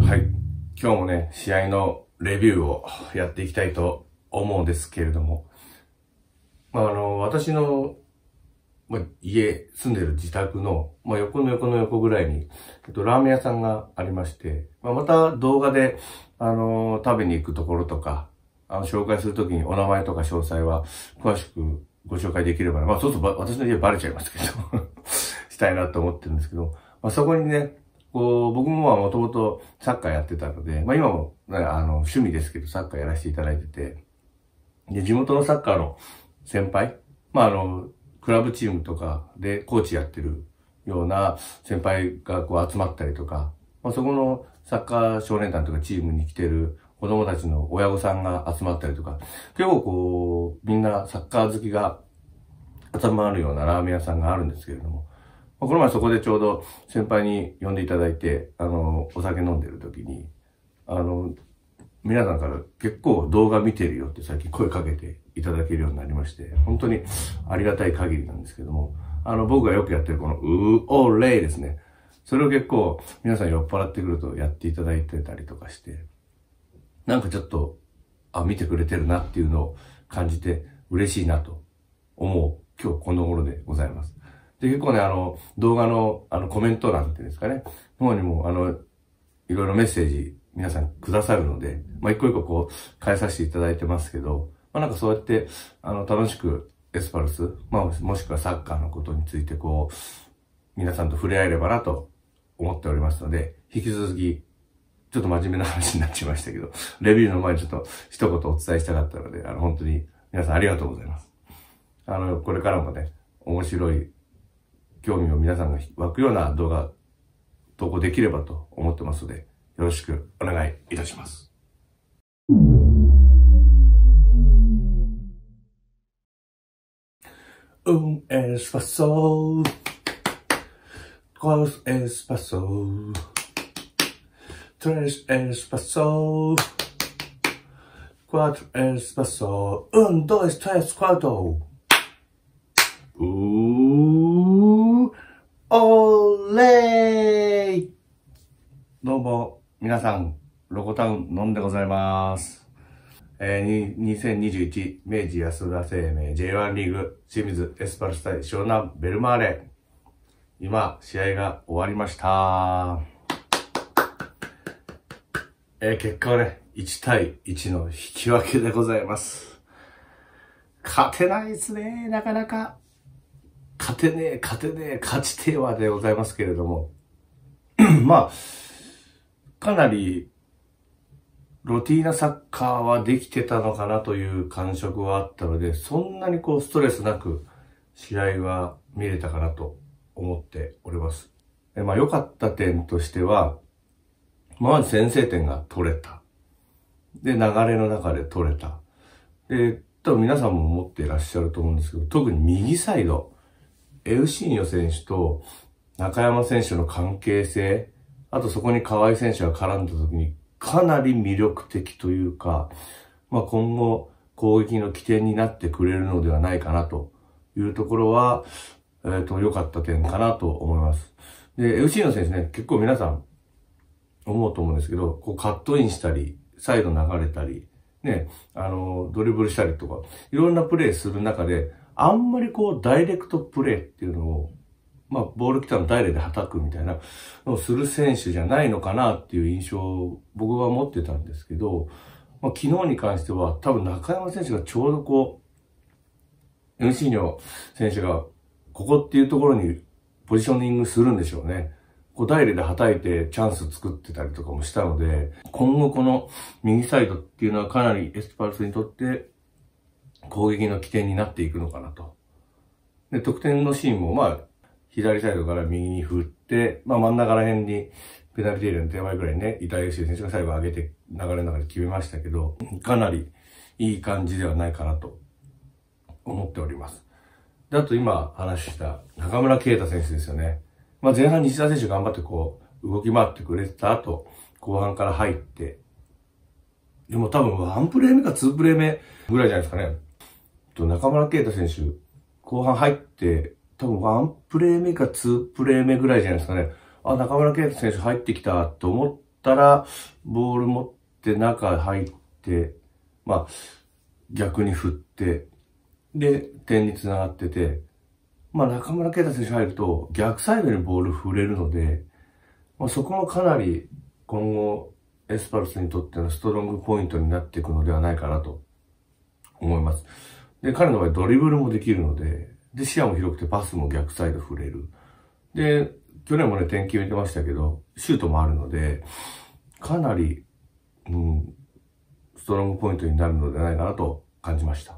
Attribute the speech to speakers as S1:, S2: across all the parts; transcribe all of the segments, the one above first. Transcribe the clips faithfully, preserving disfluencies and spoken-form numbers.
S1: はい。今日もね、試合のレビューをやっていきたいと思うんですけれども、まあ、あの、私の、まあ、家、住んでる自宅の、まあ、横の横の横ぐらいに、えっと、ラーメン屋さんがありまして、まあ、また動画で、あの、食べに行くところとか、あの、紹介するときにお名前とか詳細は詳しくご紹介できればな。まあ、そうすると私の家バレちゃいますけど、したいなと思ってるんですけど、まあ、そこにね、こう、僕ももともとサッカーやってたので、まあ今も、ね、あの、趣味ですけど、サッカーやらせていただいてて、で、地元のサッカーの先輩、まああの、クラブチームとかでコーチやってるような先輩がこう集まったりとか、まあそこのサッカー少年団とかチームに来てる子供たちの親御さんが集まったりとか、結構こう、みんなサッカー好きが集まるようなラーメン屋さんがあるんですけれども、この前そこでちょうど先輩に呼んでいただいて、あの、お酒飲んでる時に、あの、皆さんから結構動画見てるよって最近声かけていただけるようになりまして、本当にありがたい限りなんですけども、あの、僕がよくやってるこのうーおーれいですね。それを結構皆さん酔っ払ってくるとやっていただいてたりとかして、なんかちょっと、あ、見てくれてるなっていうのを感じて嬉しいなと思う今日この頃でございます。で、結構ね、あの、動画の、あの、コメント欄っていうんですかね。の方にも、あの、いろいろメッセージ皆さんくださるので、まあ、一個一個こう、返させていただいてますけど、まあ、なんかそうやって、あの、楽しくエスパルス、まあ、もしくはサッカーのことについてこう、皆さんと触れ合えればなと思っておりますので、引き続き、ちょっと真面目な話になっちゃいましたけど、レビューの前にちょっと一言お伝えしたかったので、あの、本当に皆さんありがとうございます。あの、これからもね、面白い、興味を皆さんが湧くような動画投稿できればと思ってますので、よろしくお願いいたします。Un espacio, dos espacio, tres espacio, cuatro espacio, un, dos, tres, cuatro. うーおーれーどうも、皆さん、ロコタウンのんでございます。えー、にせんにじゅういち明治安田生命 ジェイワン リーグ清水エスパルス対湘南ベルマーレ。今、試合が終わりました。えー、結果はね、いちたいいちの引き分けでございます。勝てないですね、なかなか。勝てねえ、勝てねえ、勝ちてえわでございますけれども。まあ、かなり、ロティーナサッカーはできてたのかなという感触はあったので、そんなにこうストレスなく試合は見れたかなと思っております。でまあ良かった点としては、まず先制点が取れた。で、流れの中で取れた。で、多分皆さんも思っていらっしゃると思うんですけど、特に右サイド、エウシーニョ選手と中山選手の関係性、あとそこに河合選手が絡んだ時にかなり魅力的というか、まあ今後攻撃の起点になってくれるのではないかなというところは、えっと、良かった点かなと思います。で、エウシーニョ選手ね、結構皆さん思うと思うんですけど、こうカットインしたり、サイド流れたり、ね、あの、ドリブルしたりとか、いろんなプレーする中で、あんまりこう、ダイレクトプレーっていうのを、まあ、ボール来たのダイレで叩くみたいなのをする選手じゃないのかなっていう印象を僕は持ってたんですけど、まあ、昨日に関しては多分中山選手がちょうどこう、エウシーニョ選手がここっていうところにポジショニングするんでしょうね。こうダイレで叩いてチャンス作ってたりとかもしたので、今後この右サイドっていうのはかなりエスパルスにとって攻撃の起点になっていくのかなと。で、得点のシーンもまあ、左サイドから右に振って、まあ真ん中ら辺にペナルティーエリアの手前ぐらいにね、伊藤選手が最後上げて流れの中で決めましたけど、かなりいい感じではないかなと思っております。で、あと今話した中村圭太選手ですよね。まあ前半西田選手頑張ってこう動き回ってくれてた後、後半から入って、でも多分ワンプレー目かツープレー目ぐらいじゃないですかね。と中村圭太選手、後半入って、多分ワンプレー目かツープレー目ぐらいじゃないですかね。あ、中村圭太選手入ってきたと思っったら、ボール持って中入って、まあ、逆に振って、で、点につながってて、まあ中村圭太選手入ると逆サイドにボール振れるので、まあ、そこもかなり今後エスパルスにとってのストロングポイントになっていくのではないかなと思います。で、彼の場合ドリブルもできるので、で、視野も広くてパスも逆サイド振れる。で、去年もね、点決めてましたけど、シュートもあるので、かなり、うん、ストロングポイントになるのではないかなと感じました。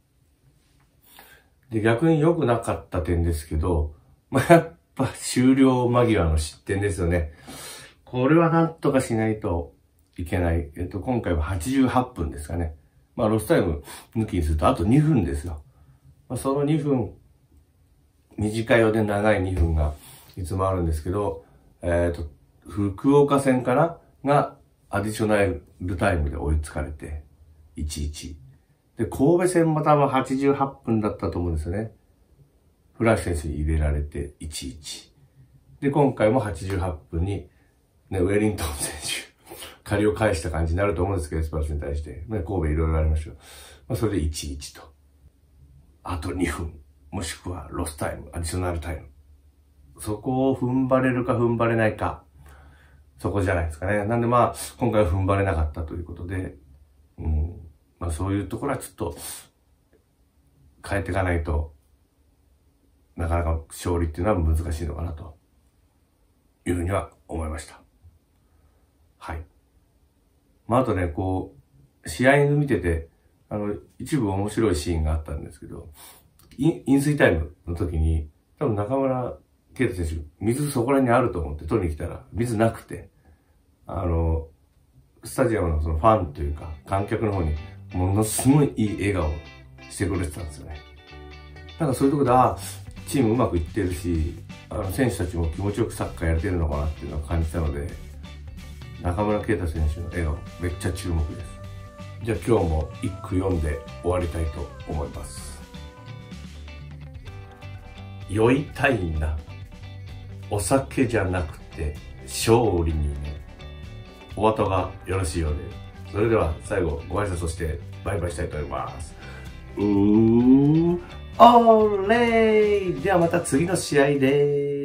S1: で、逆に良くなかった点ですけど、まあ、やっぱ終了間際の失点ですよね。これはなんとかしないといけない。えっと、今回ははちじゅうはっぷんですかね。まあ、ロスタイム抜きにするとあとにふんですよ。まあ、そのにふん、短いようで長いにふんがいつもあるんですけど、えっと、福岡戦かながアディショナルタイムで追いつかれて、いちいち。で、神戸戦も多分はちじゅうはっぷんだったと思うんですよね。フラッシュ選手に入れられていちいち。で、今回もはちじゅうはっぷんに、ね、ウェリントン選手、借りを返した感じになると思うんですけど、エスパルスに対して。ね、神戸いろいろありましたよ。まあ、それでいちいちと。あとにふん、もしくはロスタイム、アディショナルタイム。そこを踏ん張れるか踏ん張れないか。そこじゃないですかね。なんでまあ、今回は踏ん張れなかったということで、うん、まあそういうところはちょっと変えていかないと、なかなか勝利っていうのは難しいのかなというふうには思いました。はい。まああとね、こう、試合見てて、あの、一部面白いシーンがあったんですけど、飲水タイムの時に、多分中村圭太選手、水そこら辺にあると思って取りに来たら、水なくて、あの、スタジアムのそのファンというか、観客の方に、ものすごいいい笑顔してくれてたんですよね。なんかそういうところで、ああ、チームうまくいってるし、あの、選手たちも気持ちよくサッカーやれてるのかなっていうのを感じたので、中村圭太選手の笑顔、めっちゃ注目です。じゃあ今日も一句読んで終わりたいと思います。酔いたいな。お酒じゃなくて勝利にね。お後がよろしいようで。それでは最後ご挨拶をしてバイバイしたいと思います。うー、オーレイ！ではまた次の試合でーす。